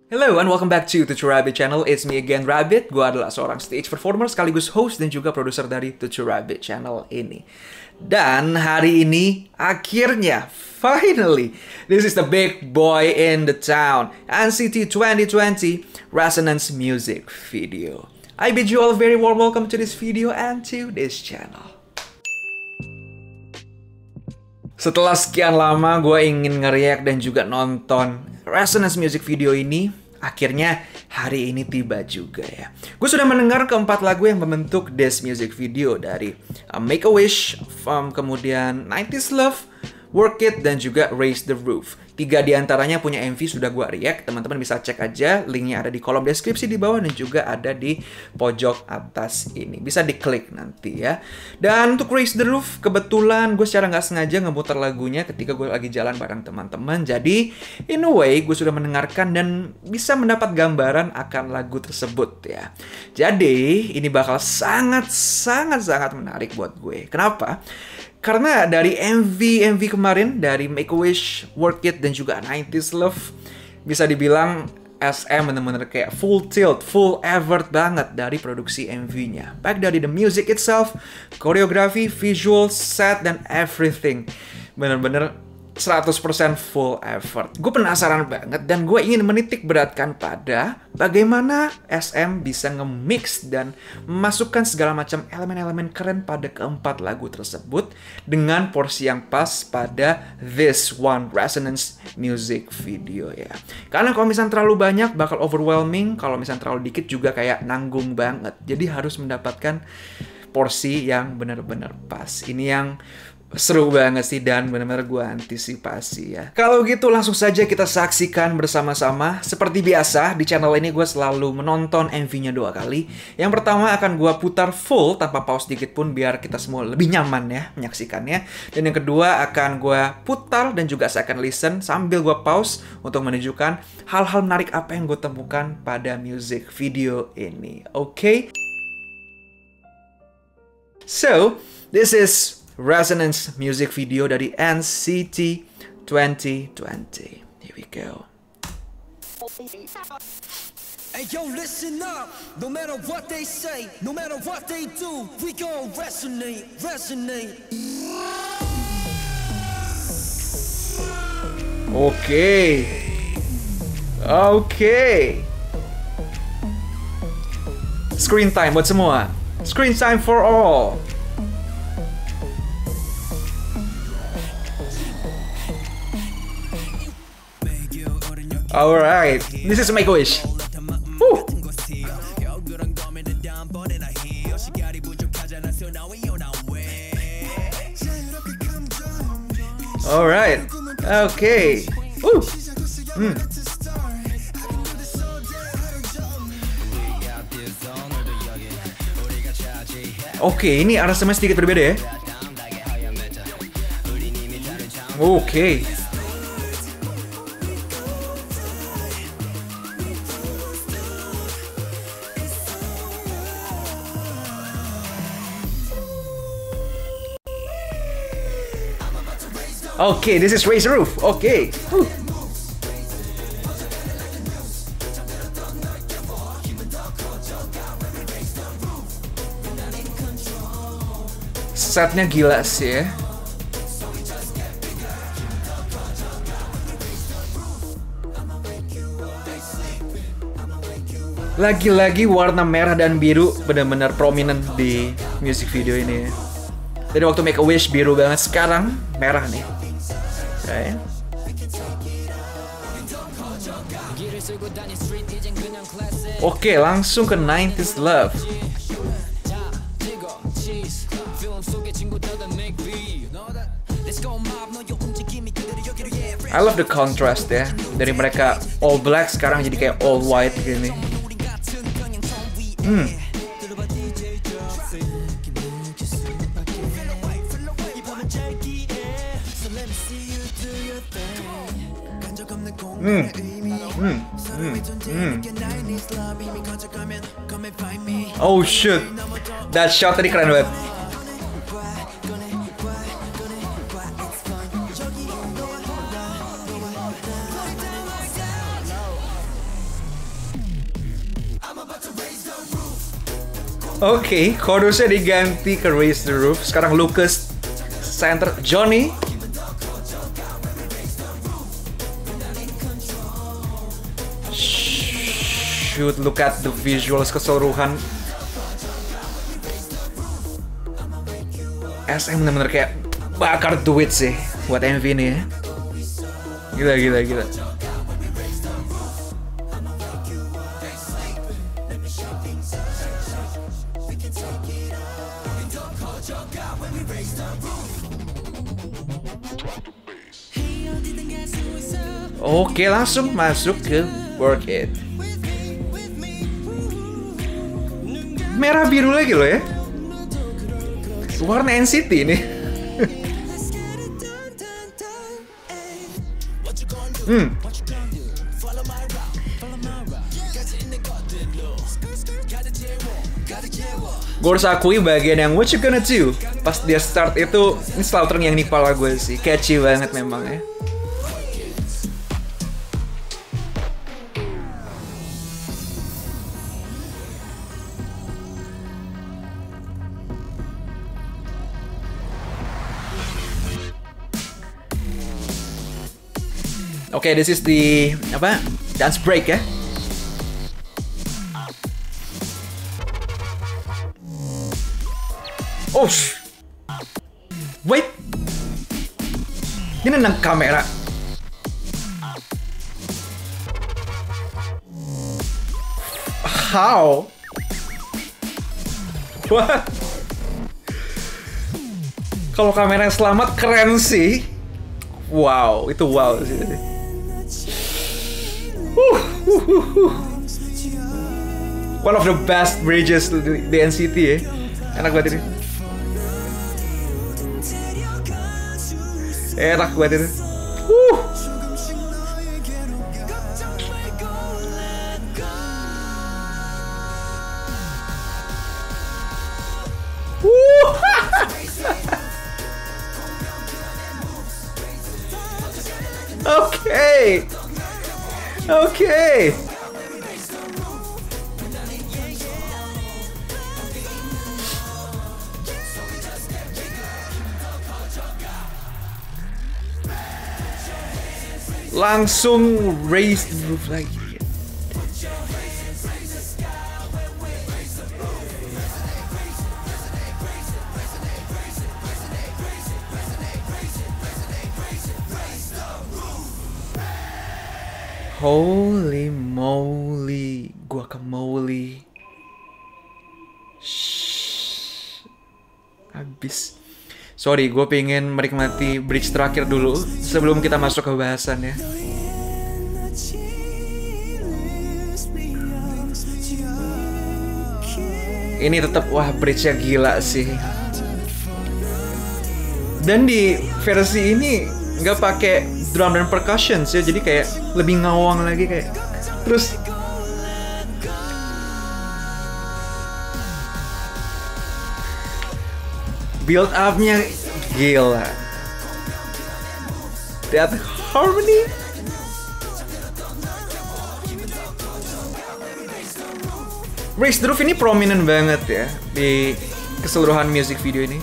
Hello and welcome back to Tutu Rabbit channel. It's me again, Rabbit. Gue adalah seorang stage performer sekaligus host dan juga produser dari Tutu Rabbit channel ini. Dan hari ini akhirnya, finally, this is the big boy in the town, NCT 2020 Resonance music video. I bid you all a very warm welcome to this video and to this channel. Setelah sekian lama gue ingin nge-react dan juga nonton Resonance music video ini, akhirnya hari ini tiba juga ya. Gue sudah mendengar keempat lagu yang membentuk this music video dari Make a Wish, kemudian 90s Love, Work It, dan juga Raise the Roof. 3 diantaranya punya MV sudah gue react. Teman-teman bisa cek aja, linknya ada di kolom deskripsi di bawah dan juga ada di pojok atas ini. Bisa diklik nanti ya. Dan untuk Raise the Roof, kebetulan gue secara nggak sengaja ngemuter lagunya ketika gue lagi jalan bareng teman-teman. Jadi, in a way, gue sudah mendengarkan dan bisa mendapat gambaran akan lagu tersebut ya. Jadi, ini bakal sangat menarik buat gue. Kenapa? Karena dari MV kemarin, dari Make a Wish, Work It, dan juga 90s Love, bisa dibilang SM bener-bener kayak full tilt, full effort banget dari produksi MV-nya. Baik dari the music itself, koreografi, visual, set, dan everything. Bener-bener 100% full effort. Gue penasaran banget dan gue ingin menitik beratkan pada bagaimana SM bisa nge-mix dan memasukkan segala macam elemen-elemen keren pada keempat lagu tersebut dengan porsi yang pas pada this one Resonance music video ya. Karena kalau misalnya terlalu banyak bakal overwhelming, kalau misalnya terlalu dikit juga kayak nanggung banget. Jadi harus mendapatkan porsi yang benar-benar pas. Ini yang seru banget sih dan benar-benar gue antisipasi ya. Kalau gitu langsung saja kita saksikan bersama-sama. Seperti biasa di channel ini gue selalu menonton MV-nya 2 kali. Yang pertama akan gue putar full tanpa pause sedikit pun biar kita semua lebih nyaman ya menyaksikannya. Dan yang kedua akan gue putar dan juga second listen sambil gue pause untuk menunjukkan hal-hal menarik apa yang gue temukan pada music video ini. Oke? So, this is Resonance music video dari NCT 2020. Here we go. Hey yo, listen up. No matter what they say, no matter what they do, we gon' resonate, resonate. Okay. Screen time buat semua. Screen time for all. Alright, this is Make a Wish. Woo. Alright, okay. Woo. Oke, ini aransemen sedikit berbeda ya. Oke. Okay, this is Raise the Roof. Okay. Setnya gila sih ya. Lagi-lagi warna merah dan biru benar-benar prominent di music video ini ya. Dari waktu Make a Wish biru banget, sekarang merah nih. Okay. Oke, langsung ke 90s Love. I love the contrast ya. Dari mereka all black sekarang jadi kayak all white gini. Oh shoot, that shot tadi keren banget. Oke, chorusnya diganti ke Raise the Roof. Sekarang Lucas center Johnny. Shoot, look at the visuals keseluruhan. SM bener-bener kayak bakar duit sih buat MV ini ya. Gila. Oke, langsung masuk ke Work It. Merah biru lagi loh ya. Warna NCT ini. Gue harus akui bagian yang what you gonna do pas dia start itu, ini selalu terngiang di kepala gue sih. Catchy banget memang ya. Oke, this is the dance break ya. Oh, wait, ini nendang kamera. How? What? Kalau kamera selamat keren sih. Wow, itu wow sih tadi. One of the best bridges di NCT ya. Enak banget ini. Enak banget ini. Okay. Langsung raise the roof lagi. Holy moly, guacamole. Habis. Sorry, gue pengen menikmati bridge terakhir dulu sebelum kita masuk ke bahasan ya. Ini tetap wah bridge-nya gila sih. Dan di versi ini nggak pakai drum dan percussion sih, jadi kayak lebih ngawang lagi kayak. Terus build up-nya gila. That harmony. Raise the Roof ini prominent banget ya di keseluruhan music video ini.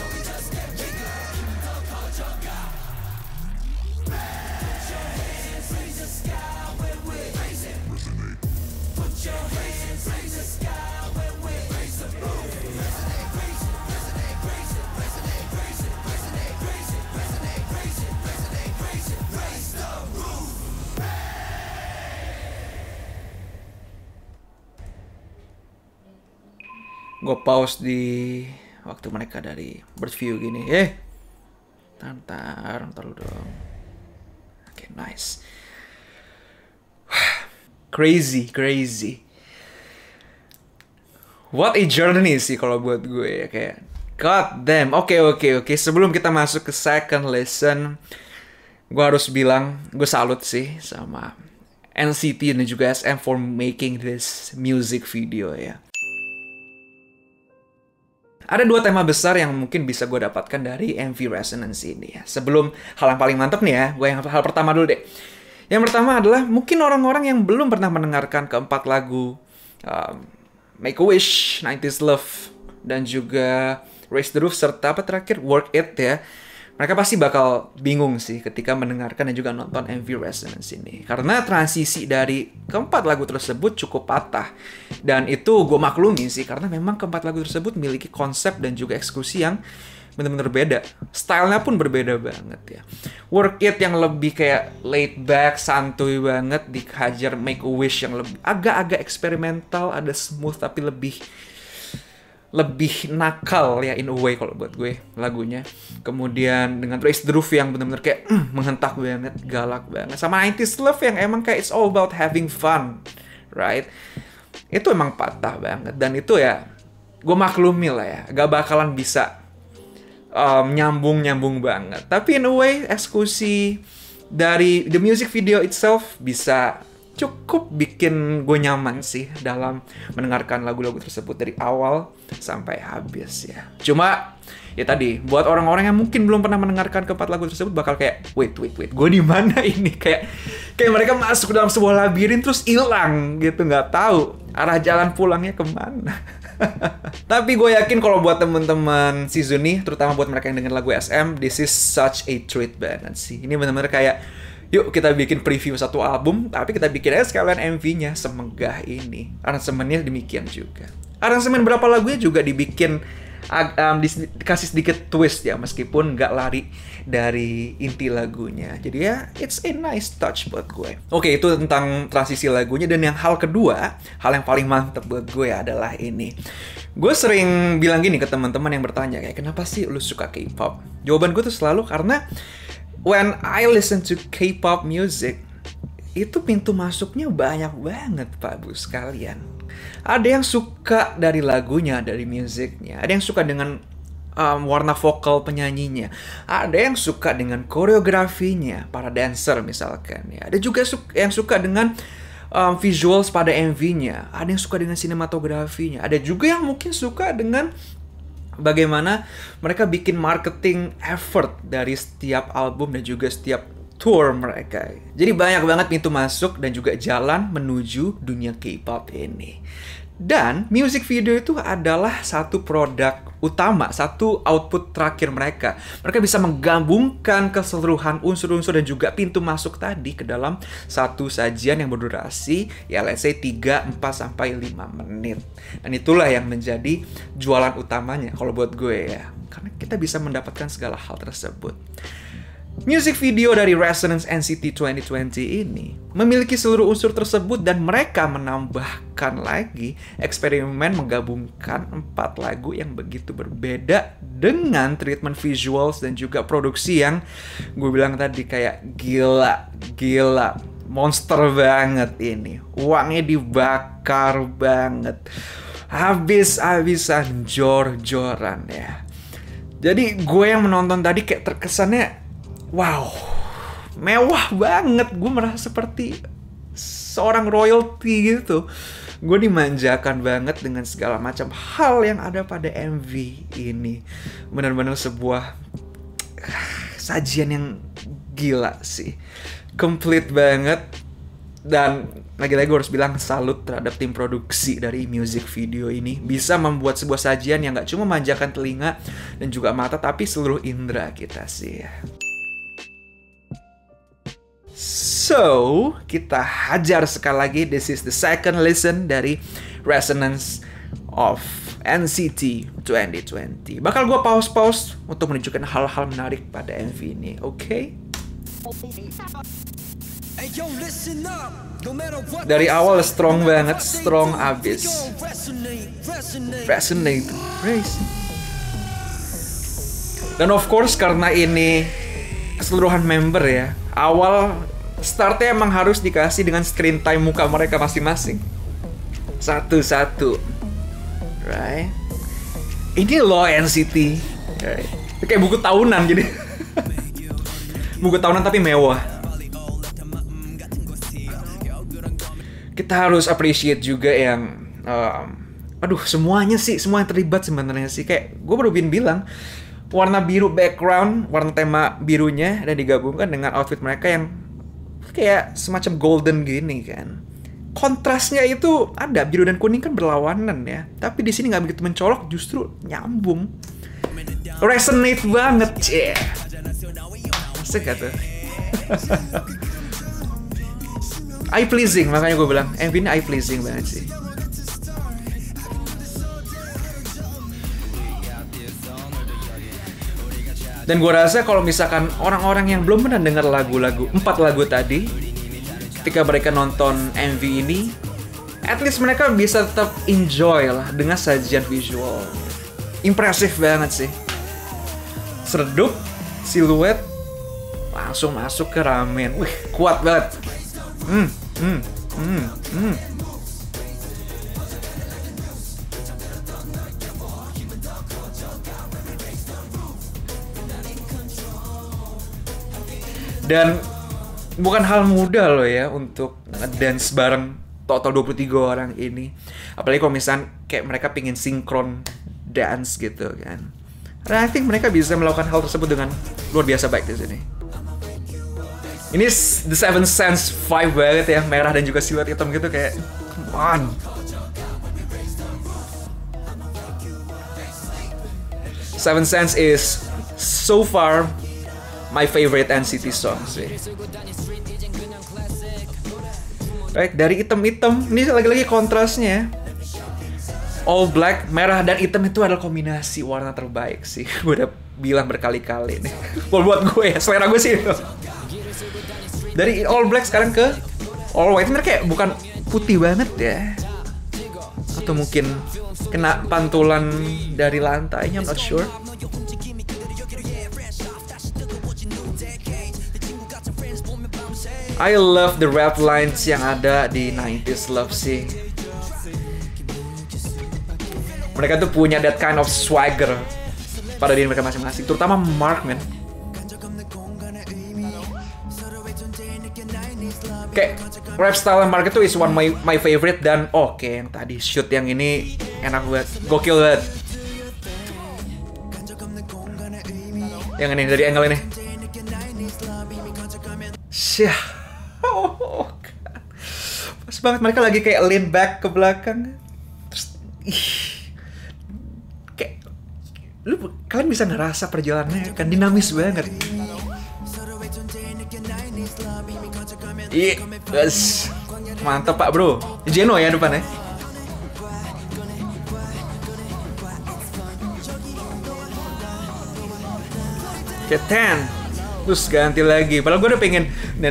Gue pause di waktu mereka dari bird view gini. Ntar lu dong. Oke, nice. Crazy. What a journey sih kalau buat gue ya, kayak god damn. Oke. Sebelum kita masuk ke second lesson, gue harus bilang gue salut sih sama NCT dan juga SM for making this music video ya. Ada dua tema besar yang mungkin bisa gue dapatkan dari MV Resonance ini ya. Sebelum hal yang paling mantap nih ya, hal pertama dulu deh. Yang pertama adalah mungkin orang-orang yang belum pernah mendengarkan keempat lagu Make-A-Wish, 90s Love, dan juga Raise the Roof, serta apa terakhir, Work It ya. Mereka pasti bakal bingung sih ketika mendengarkan dan juga nonton MV Resonance ini. Karena transisi dari keempat lagu tersebut cukup patah. Dan itu gue maklumi sih, karena memang keempat lagu tersebut memiliki konsep dan juga eksekusi yang bener-bener beda. Stylenya pun berbeda banget ya. Work It yang lebih kayak laid back, santuy banget, dihajar Make-A-Wish yang lebih agak-agak eksperimental, ada smooth tapi lebih nakal ya in a way kalau buat gue lagunya. Kemudian dengan Raise the Roof yang benar-benar kayak menghentak banget, galak banget. Sama 90s Love yang emang kayak it's all about having fun, right? Itu emang patah banget, dan itu ya gue maklumi lah ya, gak bakalan bisa nyambung banget. Tapi in a way eksekusi dari the music video itself bisa cukup bikin gue nyaman sih dalam mendengarkan lagu-lagu tersebut dari awal sampai habis ya. Cuma ya tadi, buat orang-orang yang mungkin belum pernah mendengarkan keempat lagu tersebut bakal kayak wait, gue di mana ini? Kayak mereka masuk ke dalam sebuah labirin terus hilang gitu, nggak tahu arah jalan pulangnya kemana. Tapi gue yakin kalau buat temen-temen Shizune, terutama buat mereka yang denger lagu SM, this is such a treat banget sih. Ini benar-benar kayak yuk kita bikin preview satu album, tapi kita bikin aja sekalian MV-nya semegah ini. Aransemennya demikian juga. Aransemen berapa lagunya juga dibikin dikasih sedikit twist ya, meskipun nggak lari dari inti lagunya. Jadi ya, it's a nice touch buat gue. Oke, itu tentang transisi lagunya. Dan yang hal kedua, hal yang paling mantep buat gue adalah ini. Gue sering bilang gini ke teman-teman yang bertanya kayak, kenapa sih lu suka K-pop? Jawaban gue tuh selalu karena when I listen to K-pop music, itu pintu masuknya banyak banget, Pak Bu sekalian. Ada yang suka dari lagunya, dari musiknya. Ada yang suka dengan warna vokal penyanyinya. Ada yang suka dengan koreografinya, para dancer misalkan. Ya. Ada juga yang suka dengan visuals pada MV-nya. Ada yang suka dengan sinematografinya. Ada juga yang mungkin suka dengan bagaimana mereka bikin marketing effort dari setiap album dan juga setiap tour mereka. Jadi banyak banget pintu masuk dan juga jalan menuju dunia K-pop ini. Dan music video itu adalah satu produk utama, satu output terakhir mereka. Mereka bisa menggabungkan keseluruhan unsur-unsur dan juga pintu masuk tadi ke dalam satu sajian yang berdurasi ya let's say 3, 4, sampai 5 menit. Dan itulah yang menjadi jualan utamanya kalau buat gue ya. Karena kita bisa mendapatkan segala hal tersebut. Music video dari Resonance NCT 2020 ini memiliki seluruh unsur tersebut dan mereka menambahkan lagi eksperimen menggabungkan 4 lagu yang begitu berbeda dengan treatment visuals dan juga produksi yang gue bilang tadi kayak gila, monster banget ini. Uangnya dibakar banget, habis-habisan, jor-joran ya. Jadi gue yang menonton tadi kayak terkesannya wow, mewah banget. Gue merasa seperti seorang royalty gitu. Gue dimanjakan banget dengan segala macam hal yang ada pada MV ini. Benar-benar sebuah sajian yang gila sih. Complete banget. Dan lagi-lagi gue harus bilang salut terhadap tim produksi dari music video ini. Bisa membuat sebuah sajian yang gak cuma memanjakan telinga dan juga mata, tapi seluruh indera kita sih. So, kita hajar sekali lagi. This is the second listen dari Resonance of NCT 2020. Bakal gue pause untuk menunjukkan hal-hal menarik pada MV ini, oke? Dari awal strong banget, strong abis. Resonate. Dan of course karena ini keseluruhan member ya, awal startnya emang harus dikasih dengan screen time muka mereka masing-masing. Satu-satu. Right? Ini loh NCT. Right? Kayak buku tahunan jadi. Buku tahunan tapi mewah. Kita harus appreciate juga yang semuanya sih, semua yang terlibat sebenarnya sih. Kayak gue baru bilang warna biru background, warna tema birunya dan digabungkan dengan outfit mereka yang kayak semacam golden gini kan. kontrasnya itu ada, biru dan kuning kan berlawanan ya. Tapi di sini nggak begitu mencolok, justru nyambung. Resonate banget, yeah. Asik gak tuh? Eye pleasing, makanya gue bilang MV ini eye pleasing banget sih. Dan gue rasa kalau misalkan orang-orang yang belum pernah dengar lagu-lagu 4 lagu tadi, ketika mereka nonton MV ini, at least mereka bisa tetap enjoy lah dengan sajian visual. Impresif banget sih. Seredup, siluet, langsung masuk ke ramen. Wih, kuat banget. Dan bukan hal mudah loh ya untuk ngedance bareng total 23 orang ini. Apalagi kalau misalnya kayak mereka pingin sinkron dance gitu kan. I think mereka bisa melakukan hal tersebut dengan luar biasa baik di sini. Ini The Seven Sense vibe banget ya, merah dan juga siluet hitam gitu kayak come on. Seven Sense is so far my favorite NCT song sih. Baik, dari hitam-hitam, ini lagi-lagi kontrasnya. All black, merah dan hitam itu adalah kombinasi warna terbaik sih. Gue udah bilang berkali-kali nih. Buat gue ya, selera gue sih itu. Dari all black sekarang ke all white, mereka kayak bukan putih banget ya. Atau mungkin kena pantulan dari lantainya, I'm not sure. I love the rap lines yang ada di 90s Love sih. Mereka tuh punya that kind of swagger pada diri mereka masing-masing, terutama Mark, man. Kayak rap style Mark itu is one my favorite, dan oke, yang tadi shoot yang ini enak banget, gokil banget. Yang ini dari angle ini. Syah. Oh, pas banget mereka lagi kayak lean back ke belakang. Terus kayak kalian bisa ngerasa perjalanannya kan dinamis banget. Iya, yes. Mantap Pak Bro. Jeno ya depannya. Kayak 10. Terus ganti lagi. Padahal gue udah pengen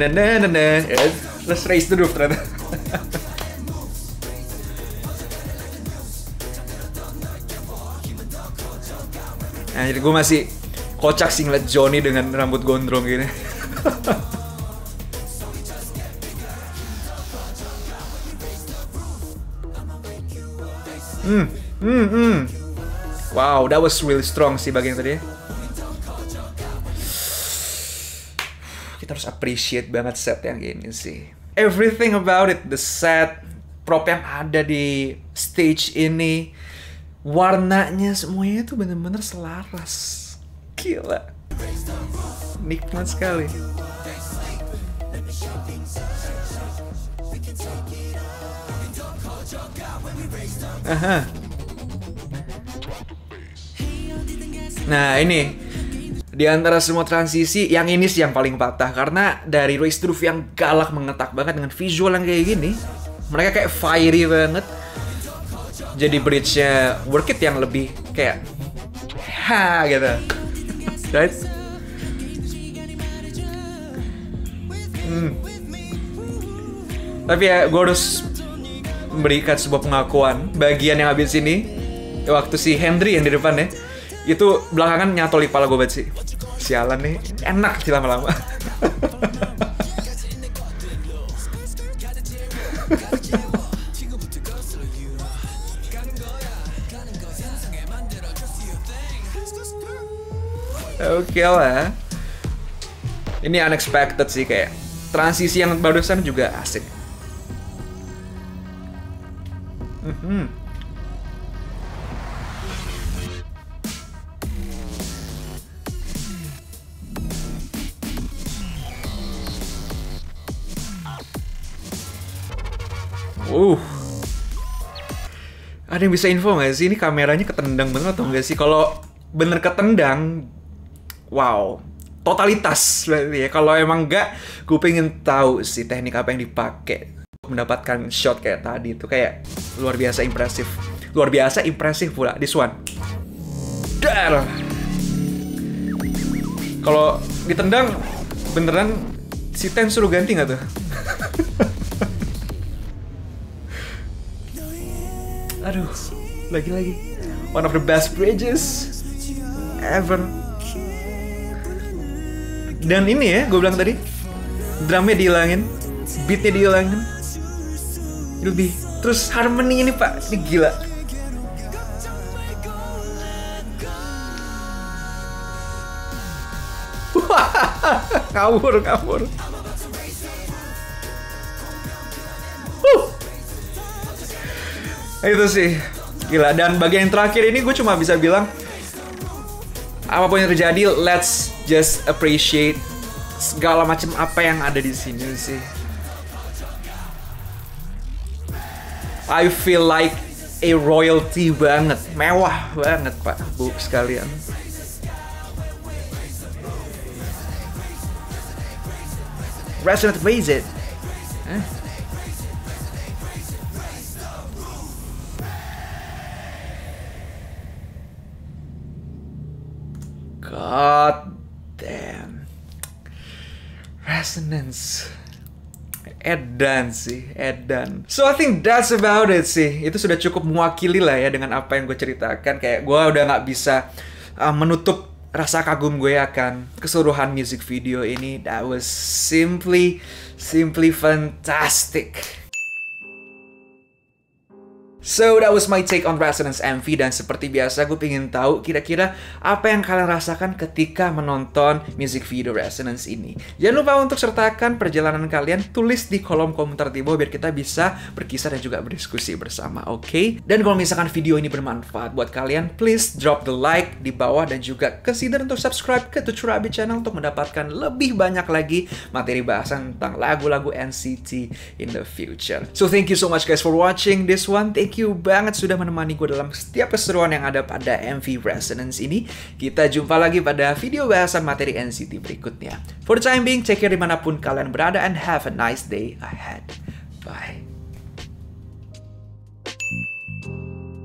let's raise the roof ternyata. Nah, jadi gue masih kocak sih ngeliat Johnny dengan rambut gondrong gini. Wow, that was really strong sih bagian tadi ya. Kita harus appreciate banget set yang ini sih. Everything about it, the set, prop yang ada di stage ini, warnanya semuanya itu bener-bener selaras. Gila. Nikmat sekali. Aha. Nah ini di antara semua transisi, yang ini sih yang paling patah. Karena dari Raise the Roof yang galak mengetak banget dengan visual yang kayak gini, mereka kayak fiery banget. Jadi bridge-nya Work It yang lebih kayak ha gitu. Right? Tapi ya gue harus memberikan sebuah pengakuan. Bagian yang habis ini, waktu si Hendry yang di depan ya, itu belakangan nyatol di kepala gue banget sih. Sialan nih, enak sih lama-lama. Oke lah. Ini unexpected sih, kayak transisi yang barusan juga asik. Ada yang bisa info nggak sih ini kameranya ketendang bener atau enggak sih? Kalau bener ketendang, wow, totalitas berarti ya. Kalau emang enggak, gue pengen tahu sih teknik apa yang dipakai untuk mendapatkan shot kayak tadi. Itu kayak luar biasa impresif. Luar biasa impresif pula, this one. Dar. Kalau ditendang, beneran si Ten suruh ganti nggak tuh? Aduh, lagi-lagi. One of the best bridges ever. Dan ini ya, gue bilang tadi, drumnya dihilangin, beatnya dihilangin, lebih. Terus harmony ini pak, ini gila. Ngawur. Itu sih gila. Dan bagian yang terakhir ini gue cuma bisa bilang, apapun yang terjadi, let's just appreciate segala macam apa yang ada di sini sih. I feel like a royalty banget, mewah banget pak bu sekalian. Resonate raise it. God damn. Resonance. Edan sih, edan. So I think that's about it sih. Itu sudah cukup mewakili lah ya dengan apa yang gue ceritakan. Kayak gue udah nggak bisa menutup rasa kagum gue akan keseluruhan music video ini. That was simply fantastic. So that was my take on Resonance MV, dan seperti biasa gue pengen tahu kira-kira apa yang kalian rasakan ketika menonton music video Resonance ini. Jangan lupa untuk sertakan perjalanan kalian, tulis di kolom komentar di bawah biar kita bisa berkisah dan juga berdiskusi bersama, oke? Dan kalau misalkan video ini bermanfaat buat kalian, please drop the like di bawah dan juga consider untuk subscribe ke Tutur Abi channel untuk mendapatkan lebih banyak lagi materi bahasan tentang lagu-lagu NCT in the future. So thank you so much guys for watching this one. Thank you banget sudah menemani gue dalam setiap keseruan yang ada pada MV Resonance ini. Kita jumpa lagi pada video bahasan materi NCT berikutnya. For the time being, take care dimanapun kalian berada and have a nice day ahead. Bye.